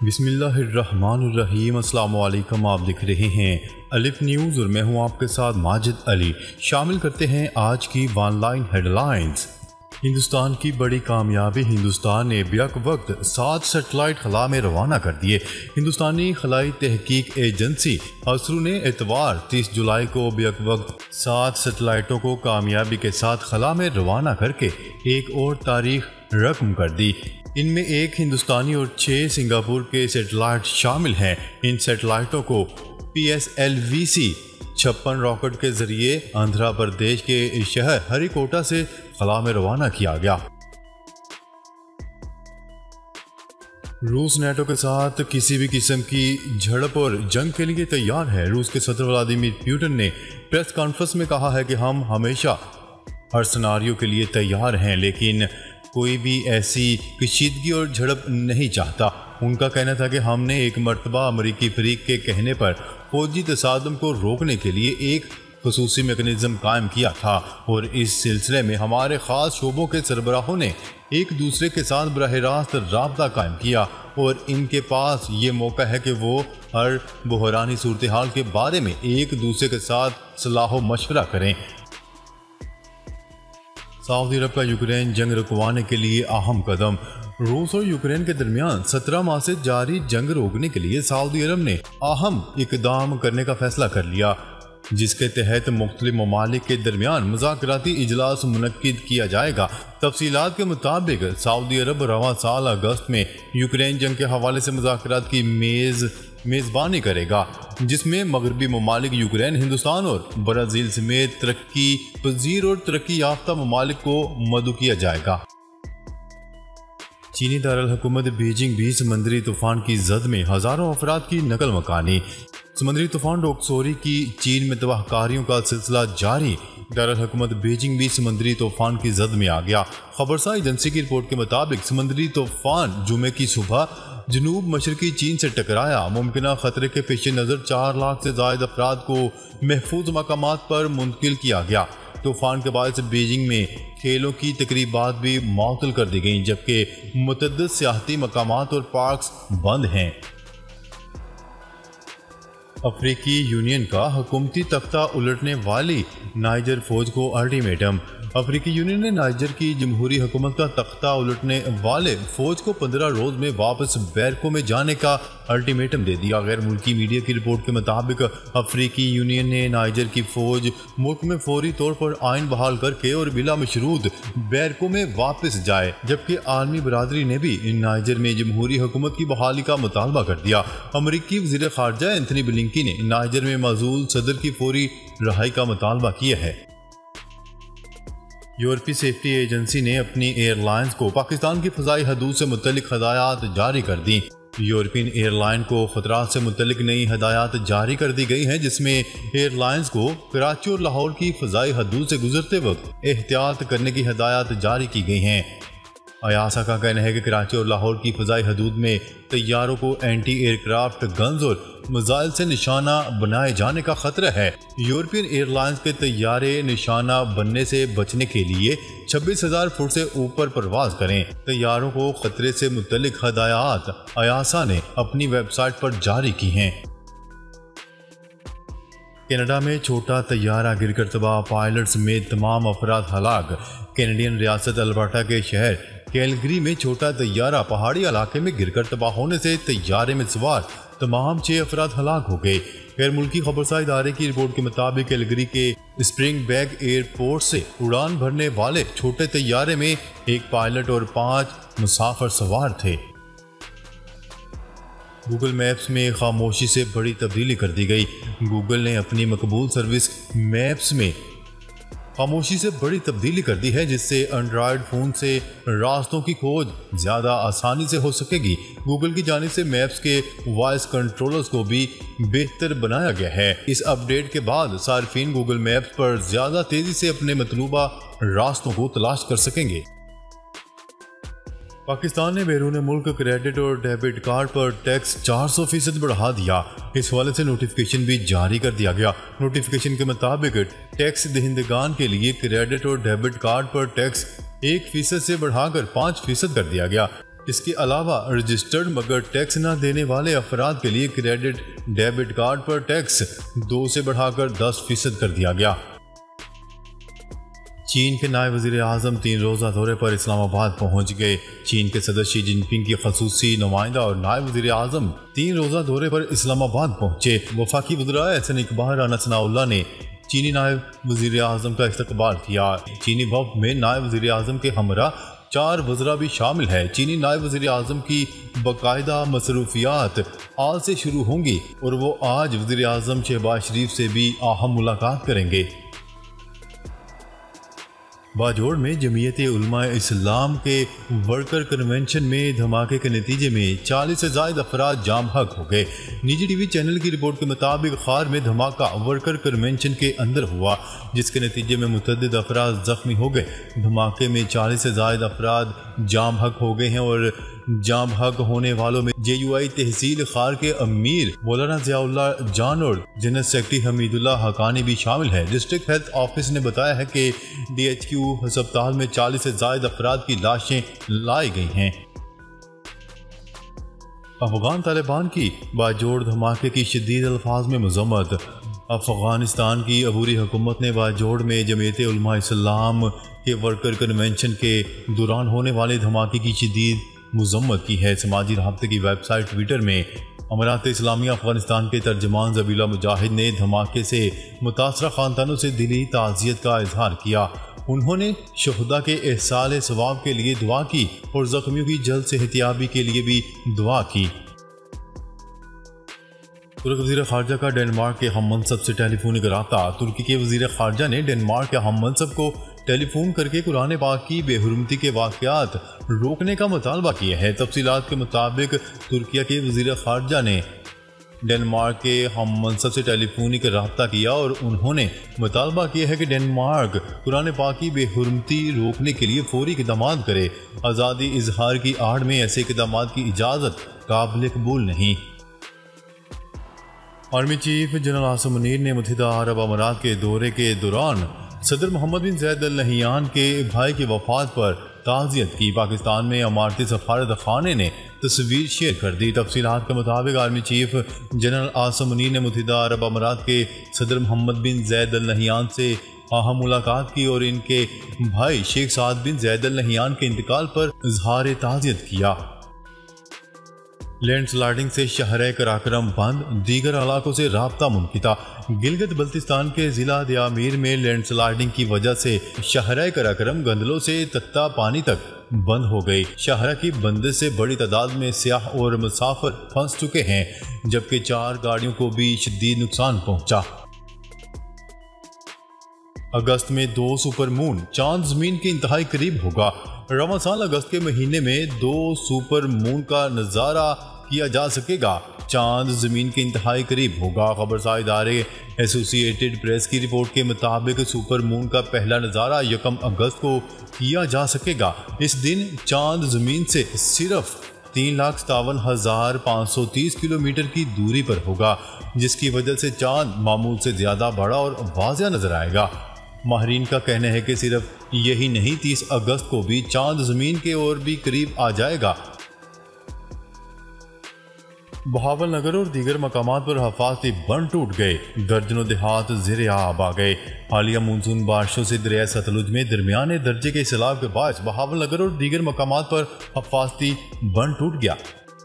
बिस्मिल्लाहिर्रहमानिर्रहीम। अस्सलाम वालेकुम। आप देख रहे हैं अलिफ न्यूज़ और मैं हूं आपके साथ माजिद अली। शामिल करते हैं आज की ऑनलाइन हेडलाइंस। हिंदुस्तान की बड़ी कामयाबी, हिंदुस्तान ने बेक वक्त 7 सैटेलाइट खला में रवाना कर दिए। हिंदुस्तानी खलाई तहकीक एजेंसी असरू ने इतवार 30 जुलाई को बेक वक्त 7 सैटेलाइटों को कामयाबी के साथ खला में रवाना करके एक और तारीख रकम कर दी। इनमें एक हिंदुस्तानी और 6 सिंगापुर के सैटेलाइट शामिल हैं। इन सैटेलाइटों को PSLV-C 56 रॉकेट के जरिए आंध्र प्रदेश के शहर हरिकोटा से खला में रवाना किया गया। रूस नेटो के साथ किसी भी किस्म की झड़प और जंग के लिए तैयार है। रूस के सदर व्लादिमीर पुतिन ने प्रेस कॉन्फ्रेंस में कहा है कि हम हमेशा हर सिनेरियो के लिए तैयार हैं, लेकिन कोई भी ऐसी कशीदगी और झड़प नहीं चाहता। उनका कहना था कि हमने एक मरतबा अमरीकी फरीक के कहने पर फौजी तसादम को रोकने के लिए एक खसूसी मैकेनिज्म कायम किया था और इस सिलसिले में हमारे ख़ास शोबों के सरबराहों ने एक दूसरे के साथ बराह रास्त राबता कायम किया और इनके पास ये मौका है कि वो हर बहरानी सूरत हाल के बारे में एक दूसरे के साथ सलाह मशवरा करें। सऊदी अरब का यूक्रेन जंग रुकवाने के लिए अहम कदम। रूस और यूक्रेन के दरमियान 17 माह से जारी जंग रोकने के लिए सऊदी अरब ने अहम इकदाम करने का फैसला कर लिया, जिसके तहत मुख्तलिफ ममालिक के दरमियान मुज़ाकराती इजलास मुनक्किद किया जाएगा। तफसीलात के मुताबिक सऊदी अरब रवां साल अगस्त में यूक्रेन जंग के हवाले से मुज़ाकरात की मेज़बानी करेगा, जिसमें मगरबी ममालिक यूक्रेन, हिंदुस्तान और ब्राज़ील समेत तरक्की पजीर और तरक्की याफ्ता ममालिक को मदऊ किया जाएगा। चीनी दारुल हुकूमत बीजिंग भी समंदरी तूफान की जद में हज़ारों अफराद की नकल मकानी। समुद्री तूफान डोक्सोरी की चीन में तबाहकारियों का सिलसिला जारी। दारुल हुकूमत बीजिंग भी समुद्री तूफान की जद में आ गया। खबरसार एजेंसी की रिपोर्ट के मुताबिक समुद्री तूफान जुमे की सुबह जनूब मशरकी चीन से टकराया। मुमकिन खतरे के पेश नज़र 4 लाख से ज़ायद अफराद को महफूज मकामात पर मुंतकिल किया गया। तूफान के बाद बीजिंग में खेलों की तकरीबात भी मुअत्तल कर दी गई, जबकि मुतअद्दिद सियाहती मकामात और पार्क्स बंद हैं। अफ्रीकी यूनियन का हुकूमती तख्ता उलटने वाली नाइजर फौज को अल्टीमेटम। अफ्रीकी यूनियन ने नाइजर की जमहूरी हुकूमत का तख्ता उलटने वाले फौज को 15 रोज में वापस बैरकों में जाने का अल्टीमेटम दे दिया। गैर मुल्की मीडिया की रिपोर्ट के मुताबिक अफ्रीकी यूनियन ने नाइजर की फौज मुल्क में फौरी तौर पर आइन बहाल करके और बिला मशरूत बैरकों में वापस जाए, जबकि आलमी बरादरी ने भी नाइजर में जमहूरी हुकूमत की बहाली का मुतालबा कर दिया। अमरीकी वज़ीर ख़ारजा एंथनी ब्लिंकी ने नाइजर में मौजूद सदर की फौरी रिहाई का मुतालबा किया है। यूरोपीय सेफ्टी एजेंसी ने अपनी एयरलाइंस को पाकिस्तान की फ़ज़ाई हदूद से मुतल्लिक हदायत जारी कर दी। यूरोपियन एयरलाइन को खतरात से मुतल्लिक नई हदायत जारी कर दी गई हैं, जिसमें एयरलाइंस को कराची और लाहौर की फ़ज़ाई हदूद से गुजरते वक्त एहतियात करने की हदायत जारी की गई हैं। अयासा का कहना है कि कराची और लाहौर की फ़ज़ाई हदूद में तैयारों को एंटी एयरक्राफ्ट गन्स और मिसाइल से निशाना बनाए जाने का खतरा है। यूरोपियन एयरलाइंस के तैयारे निशाना बनने से बचने के लिए 26,000 फुट से ऊपर परवाज करें। तैयारों को खतरे से मुतल्लिक हदायत अयासा ने अपनी वेबसाइट पर जारी की हैं। कनाडा में छोटा तैयारा गिरकर तबाह, पायलट समेत तमाम अफराद हलाक। कैनेडियन रियासत अल्बर्टा के शहर कैलगरी में छोटा तैयारा पहाड़ी इलाके में गिरकर तबाह होने से तैयारे में सवार तमाम 6 अफराद हलाक हो गए। गैर मुल्की खबरसार इदारे की रिपोर्ट के मुताबिक कैलगरी के स्प्रिंग बैग एयरपोर्ट से उड़ान भरने वाले छोटे तैयारे में एक पायलट और 5 मुसाफिर सवार थे। गूगल मैप्स में खामोशी से बड़ी तब्दीली कर दी गई। गूगल ने अपनी मकबूल सर्विस मैप्स में खामोशी से बड़ी तब्दीली कर दी है, जिससे एंड्रॉयड फ़ोन से रास्तों की खोज ज़्यादा आसानी से हो सकेगी। गूगल की जानिब से मैप्स के वॉइस कंट्रोलर्स को भी बेहतर बनाया गया है। इस अपडेट के बाद सार्फिन गूगल मैप्स पर ज़्यादा तेज़ी से अपने मतलूबा रास्तों को तलाश कर सकेंगे। पाकिस्तान ने बैरून मुल्क क्रेडिट और डेबिट कार्ड पर टैक्स 400% बढ़ा दिया। इस हवाले से नोटिफिकेशन भी जारी कर दिया गया। नोटिफिकेशन के मुताबिक टैक्स दहिंदगान के लिए क्रेडिट और डेबिट कार्ड पर टैक्स 1% से बढ़ाकर 5% कर दिया गया। इसके अलावा रजिस्टर्ड मगर टैक्स न देने वाले अफराद के लिए क्रेडिट डेबिट कार्ड पर टैक्स 2 से बढ़ाकर 10% कर दिया गया। चीन के नायब वज़ीर आज़म 3 रोज़ा दौरे पर इस्लामाबाद पहुंच गए। चीन के सदर शी जिनपिंग की खसूसी नुमाइंदा और नायब वज़ीर आज़म 3 रोज़ा दौरे पर इस्लामाबाद पहुंचे। वफाकी वज़ीर एहसन इकबाल राना सनाउल्लाह ने चीनी नायब वज़ीर आज़म का इस्तकबाल किया। चीनी वफ़द में नायब वज़ीर आज़म के हमरा 4 वज़रा भी शामिल है। चीनी नायब वज़ीर आज़म की बाकायदा मसरूफियात आज से शुरू होंगी और वो आज वज़ीर आज़म शहबाज शरीफ से भी अहम मुलाकात करेंगे। बाजोड़ में जमीयत उलमा इस्लाम के वर्कर कन्वेंशन में धमाके के नतीजे में 40 से ज़ायद अफराद जाम हक हो गए। निजी टीवी चैनल की रिपोर्ट के मुताबिक खार में धमाका वर्कर कन्वेंशन के अंदर हुआ, जिसके नतीजे में मुतअद्दिद अफराद जख्मी हो गए। धमाके में 40 से ज़ायद अफराद जाम हक हो गए हैं और जाम हक होने वालों में JUI तहसील खार के अमीर मौलाना ज़ियाउल्लाह जान और जनरल सेक्रेटरी हमीदुल्लाह हकानी भी शामिल है। डिस्ट्रिक्ट हेल्थ ऑफिस ने बताया है कि DHQ अस्पताल में 40 से ज़ायद अफराद की लाशें लाई गई हैं। अफगान तालिबान की बाजोड़ धमाके की शदीद अल्फाज में मज़म्मत। अफगानिस्तान की अबूरी हुकूमत ने बाजोड़ में जमीयत उलमा इस्लाम के वर्कर कन्वेंशन के दौरान होने वाले धमाके की शदीद मज़म्मत की है। समाजी राब्ते की वेबसाइट ट्विटर में अमीरात इस्लामिया अफगानिस्तान के तर्जमान ज़बीला मुजाहिद ने धमाके से मुतासरा ख़ानदानों से दिली ताज़ियत का इजहार किया। उन्होंने शहुदा के एहसाल सवाब के लिए दुआ की और ज़ख्मियों की जल्द सेहतियाबी के लिए भी दुआ की। तुर्क वज़ीर ख़ारजा का डेनमार्क के हम मनसब से टेलीफोनिक रब्ता। तुर्की के वज़ीर ख़ारजा ने डेनमार्क के हम मनसब को टेलीफोन करके कुरान पाक की बेहुरमती के वाक़यात रोकने का मुतालबा किया है। तफसीलात के मुताबिक तुर्किया के वज़ीर ख़ारजा ने डेनमार्क के हम मनसब से टेलीफोनिक रब्ता किया और उन्होंने मुतालबा किया है कि डेनमार्क कुरान पाक की बेहुरमती रोकने के लिए फौरी इक़दाम करे। आज़ादी इजहार की आड़ में ऐसे इक़दाम की इजाज़त काबिल कबूल नहीं। Army chief general Asim Munir ने मुत्तहिदा अरब अमारात के दौरे के दौरान सदर मोहम्मद बिन ज़ायद अल नहियान के भाई की वफ़ात पर ताज़ियत की। पाकिस्तान में अमारती सफारत खाने ने तस्वीर शेयर कर दी। तफसीलात के मुताबिक army chief general Asim Munir ने मुत्तहिदा अरब अमारात के सदर मोहम्मद बिन ज़ायद अल नहियान से अहम मुलाकात की और इनके भाई शेख साद बिन ज़ायद अल नहियान के इंतकाल पर इजहार ताज़ियत किया। लैंडस्लाइडिंग से शहर कराक्रम बंद, दीगर इलाकों से राब्ता मुनक़िता। गिलगित बल्तिस्तान के ज़िला दियामीर में लैंडस्लाइडिंग की वजह से शहर कराक्रम गंदलों से तख्ता पानी तक बंद हो गई। शहर की बंदिश से बड़ी तादाद में सियाह और मुसाफिर फंस चुके हैं, जबकि 4 गाड़ियों को भी शदीद नुकसान पहुंचा। अगस्त में 2 सुपर मून, चांद जमीन के इंतहाई करीब होगा। रवां साल अगस्त के महीने में 2 सुपर मून का नज़ारा किया जा सकेगा। चांद जमीन के इंतहाई करीब होगा। खबरसार इदारे एसोसिएटेड प्रेस की रिपोर्ट के मुताबिक सुपर मून का पहला नज़ारा 1 अगस्त को किया जा सकेगा। इस दिन चांद जमीन से सिर्फ 3,57,530 किलोमीटर की दूरी पर होगा, जिसकी वजह से चांद मामूल से ज़्यादा बड़ा और वाज़िया नजर आएगा। माहिरीन का कहना है कि सिर्फ यही नहीं, 30 अगस्त को भी चांद जमीन के और भी करीब आ जाएगा। बहावल नगर और दीगर मकामात पर हिफाजती बंद टूट गए। दर्जनों देहात ज़ेरे आब आ गए। हालिया मानसून बारिशों से दरिया सतलुज में दरमियाने दर्जे के सैलाब के बायस बहावल नगर और दीगर मकामात पर हिफाजती बंद टूट गया।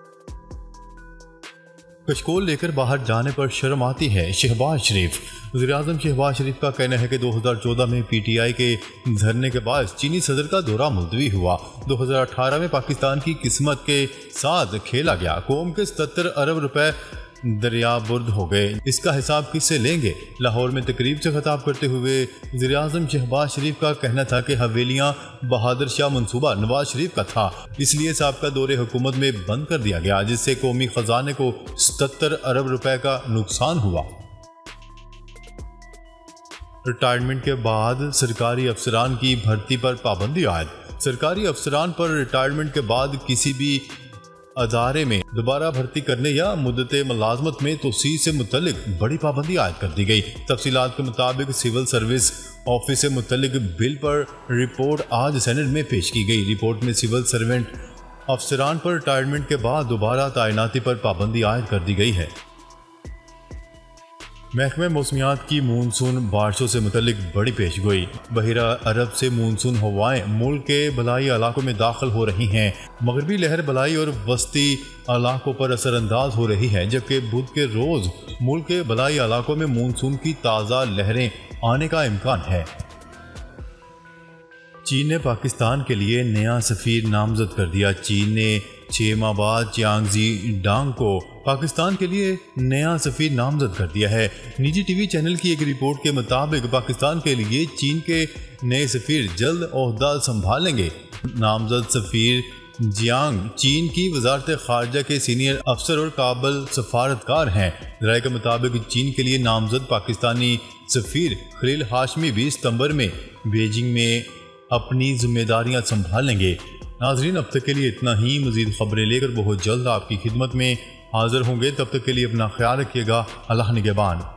कशकोल लेकर बाहर जाने पर शर्म आती है। शहबाज शरीफ। वज़ीर-ए-आज़म शहबाज शरीफ का कहना है कि 2014 में PTI के धरने के बाद चीनी सदर का दौरा मुलतवी हुआ। 2018 में पाकिस्तान की किस्मत के साथ खेला गया। कौम के 77 अरब रुपए दरियाबुर्द हो गए। इसका हिसाब किससे लेंगे? लाहौर में तकरीब से खिताब करते हुए वज़ीर-ए-आज़म शहबाज शरीफ का कहना था कि हवेलियाँ बहादुर शाह मंसूबा नवाज शरीफ का था, इसलिए साबका दौरे हुकूमत में बंद कर दिया गया, जिससे कौमी खजाने को 77 अरब रुपए का नुकसान हुआ। रिटायरमेंट के बाद सरकारी अफसरान की भर्ती पर पाबंदी आयद। सरकारी अफसरान पर रिटायरमेंट के बाद किसी भी अदारे में दोबारा भर्ती करने या मुद्दत मुलाजमत में तोसीह से मुतल्लिक बड़ी पाबंदी आयद कर दी गई। तफसीलात के मुताबिक सिविल सर्विस ऑफिस से मुतल्लिक बिल पर रिपोर्ट आज सेनेट में पेश की गई। रिपोर्ट में सिविल सर्वेंट अफसरान पर रिटायरमेंट के बाद दोबारा तैनाती पर पाबंदी आयद कर दी गई है। महकमे मौसमियात की मानसून बारिशों से मुतल्लिक बड़ी पेशगोई। बहिरा अरब से मानसून हवाएं मुल्क के बलाई इलाकों में दाखिल हो रही हैं। मगरबी लहर बलाई और वस्ती इलाकों पर असरअंदाज हो रही है, जबकि बुध के रोज़ मुल्क के बलाई इलाकों में मानसून की ताज़ा लहरें आने का इम्कान है। चीन ने पाकिस्तान के लिए नया सफ़ीर नामजद कर दिया। चीन ने 6 माह बाद चियांगजी डांग को पाकिस्तान के लिए नया सफ़ीर नामजद कर दिया है। निजी टीवी चैनल की एक रिपोर्ट के मुताबिक पाकिस्तान के लिए चीन के नए सफ़ीर जल्द ओहदा संभालेंगे। नामजद सफ़ीर जियांग चीन की वजारत खारजा के सीनियर अफसर और काबल सफारतकार हैं। राय के मुताबिक चीन के लिए नामजद पाकिस्तानी सफ़ीर खलील हाशमी 20 सितंबर में बीजिंग में अपनी जिम्मेदारियां संभालेंगे। नाजरीन, अब तक के लिए इतना ही। मज़ीद खबरें लेकर बहुत जल्द आपकी खिदमत में हाजिर होंगे। तब तक के लिए अपना ख्याल रखिएगा। अल्लाह निगहबान।